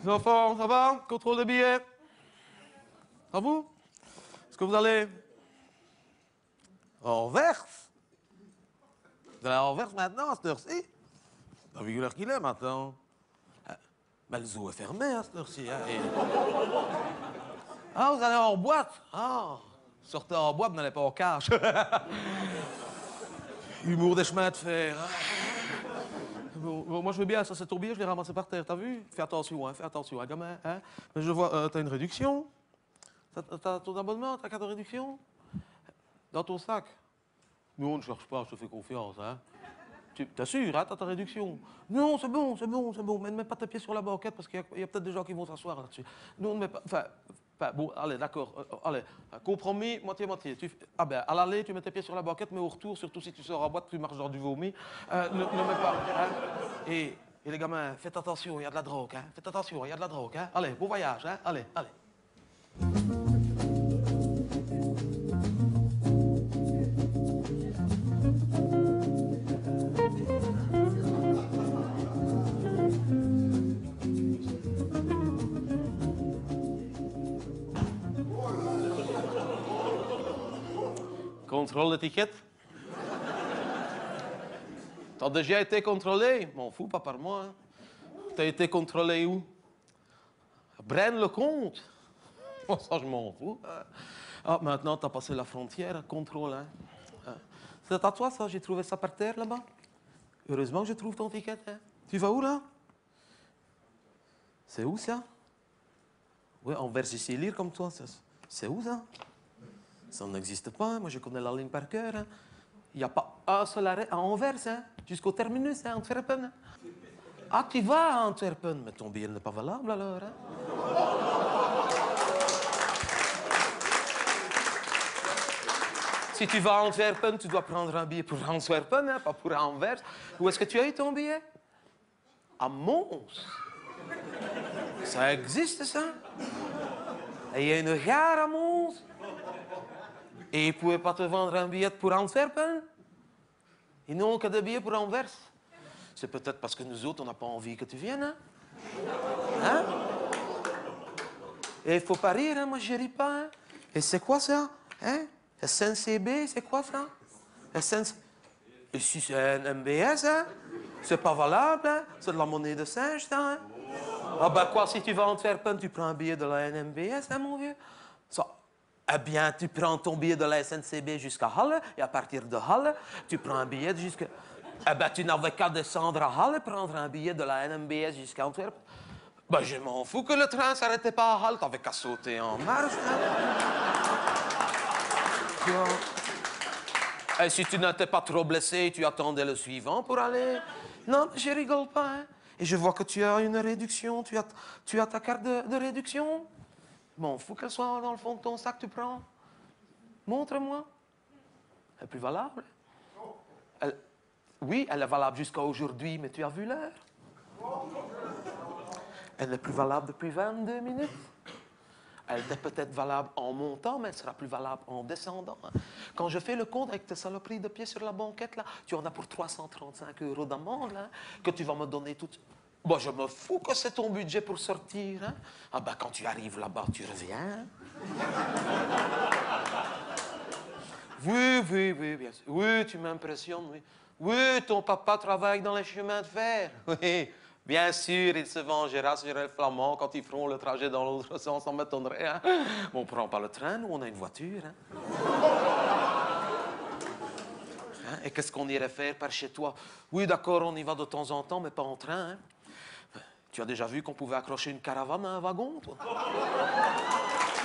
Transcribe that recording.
Les enfants, ça va? Contrôle des billets? À vous? Est-ce que vous allez en Anvers? Vous allez à Anvers maintenant, à cette heure-ci? T'as vu l'heure qu'il est maintenant? Mais le zoo est fermé à cette heure-ci. Hein, et... Ah, vous allez en boîte? Ah, sortez en boîte, n'allez pas en cage. Humour des chemins de fer. Bon, moi, je veux bien, ça c'est ton billet, je l'ai ramassé par terre, t'as vu? Fais attention, hein, gamin. Hein? Mais je vois, t'as une réduction? T'as ton abonnement, ta carte de réduction? Dans ton sac? Non, ne cherche pas, je te fais confiance, hein. T'assures, hein, t'as ta réduction? Non, c'est bon, c'est bon, c'est bon. Mais ne mets pas tes pieds sur la banquette parce qu'il y a peut-être des gens qui vont s'asseoir là-dessus. Non, ne mets pas... Enfin, bon, allez, d'accord. Allez, compromis, moitié-moitié. Ah ben, à l'aller, tu mets tes pieds sur la banquette, mais au retour, surtout si tu sors en boîte, tu marches dans du vomi. Ne mets pas... Hein. Et les gamins, faites attention, il y a de la drogue, hein. Faites attention, il y a de la drogue, hein. Allez, bon voyage, hein. Allez, allez. Contrôle d'étiquette. T'as déjà été contrôlé? M'en fous, pas par moi. Hein. T'as été contrôlé où? Braine-le-Comte. Oh, ça, je m'en fous. Ah, maintenant, t'as passé la frontière, contrôle. Hein. C'est à toi, ça? J'ai trouvé ça par terre, là-bas. Heureusement que je trouve ton ticket. Hein. Tu vas où, là? C'est où, ça? Oui, en Vergicélire, comme toi. C'est où, ça? Ça n'existe pas, hein. Moi je connais la ligne par cœur. Hein. Il n'y a pas un seul arrêt à Anvers, hein. Jusqu'au terminus, hein, Antwerpen. Ah, tu vas à Antwerpen, mais ton billet n'est pas valable alors. Hein. Si tu vas à Antwerpen, tu dois prendre un billet pour Antwerpen, hein, pas pour Anvers. Où est-ce que tu as eu ton billet? À Mons. Ça existe, ça? Et il y a une gare à Mons. Et ils ne pouvaient pas te vendre un billet pour Antwerpen? Ils n'ont que des billets pour Anvers. C'est peut-être parce que nous autres, on n'a pas envie que tu viennes. Hein? Hein? Et il faut pas rire, hein? Moi je ris pas. Hein? Et c'est quoi ça? Hein? SNCB, c'est quoi ça? Et si c'est un MBS, hein? C'est pas valable, hein? C'est de la monnaie de singe, ça. Hein? Ah ben quoi, si tu vas à Antwerpen, tu prends un billet de la NMBS, hein, mon vieux? Ça... Eh bien, tu prends ton billet de la SNCB jusqu'à Halle, et à partir de Halle, tu prends un billet jusqu'à... Eh bien, tu n'avais qu'à descendre à Halle et prendre un billet de la NMBS jusqu'à Antwerp. Ben, je m'en fous que le train ne s'arrêtait pas à Halle, t'avais qu'à sauter en marche. Hein. Et si tu n'étais pas trop blessé, tu attendais le suivant pour aller... Non, je rigole pas, hein. Et je vois que tu as une réduction, tu as ta carte de réduction. Bon, faut qu'elle soit dans le fond de ton sac, tu prends. Montre-moi. Elle est plus valable. Oui, elle est valable jusqu'à aujourd'hui, mais tu as vu l'heure. Elle n'est plus valable depuis 22 minutes. Elle était peut-être valable en montant, mais elle sera plus valable en descendant. Quand je fais le compte avec tes saloperies de pieds sur la banquette, là, tu en as pour 335 € d'amende, là, que tu vas me donner tout... Bon, je me fous que c'est ton budget pour sortir. Hein? Ah ben, quand tu arrives là-bas, tu reviens. Oui, bien sûr. Oui, tu m'impressionnes, oui. Oui, ton papa travaille dans les chemins de fer. Oui, bien sûr, il se vengera sur les Flamands quand ils feront le trajet dans l'autre sens, ça m'étonnerait. Hein? On ne prend pas le train, nous, on a une voiture. Hein? Hein? Et qu'est-ce qu'on irait faire par chez toi? Oui, d'accord, on y va de temps en temps, mais pas en train. Hein? Tu as déjà vu qu'on pouvait accrocher une caravane à un wagon, toi?